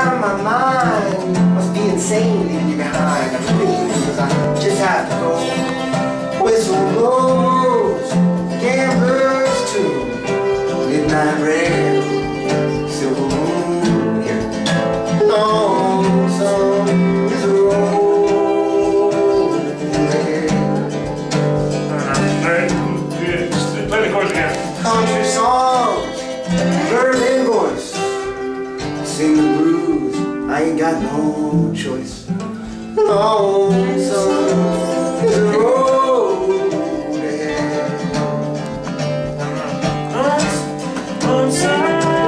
out of my mind. Must be insane leaving you behind. I'm leaving because I just have to go. Whistle blows, gamblers too. Midnight rail, silver moon here. Lonesome is the road there. Play the chorus again. Country songs, Berlin voice. Sing the blues, I ain't got no choice. Lonesome is the road ahead. Lonesome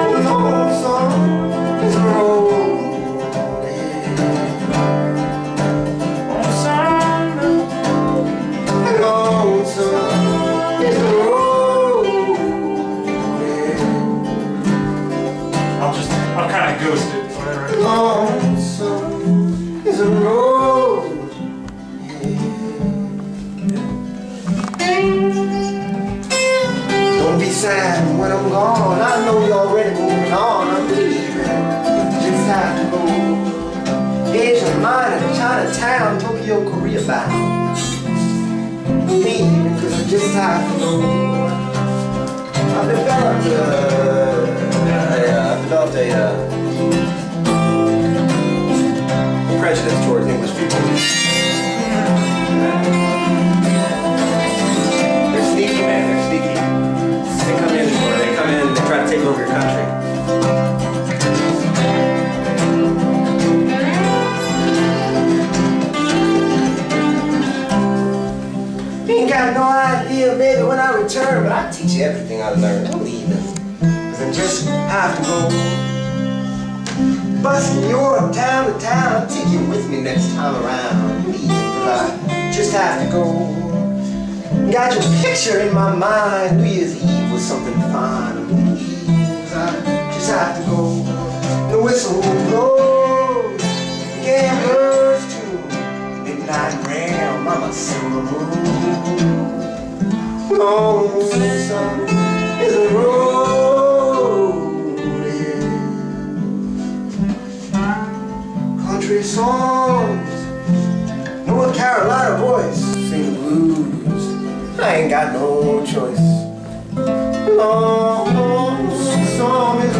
is the road ahead. Lonesome is the road ahead. I'll kind of ghost it. Whatever. Lonesome is the road ahead. Don't be sad when I'm gone. I know you're already moving on. I'm leaving. Just have to go. Asia Minor, Chinatown, Tokyo, Korea bound. Leaving because I just have to go. I've developed a prejudice towards English people. They're sneaky, man. They're sneaky. They come in, they try to take over your country. Ain't got no idea, baby, when I return, but I teach you everything I learned. I'm leaving, cause I just have to go. Busting Europe town to town, I'll take you with me next time around. I'm leaving, cause I just have to go. Got your picture in my mind, New Year's Eve was something fine. I'm leaving, cause I just have to go. The whistle blows, gamblers too. Midnight rail, mama silver moon. Lonesome is the road ahead. Country songs, North Carolina voice, sing the blues. I ain't got no choice. Lonesome is the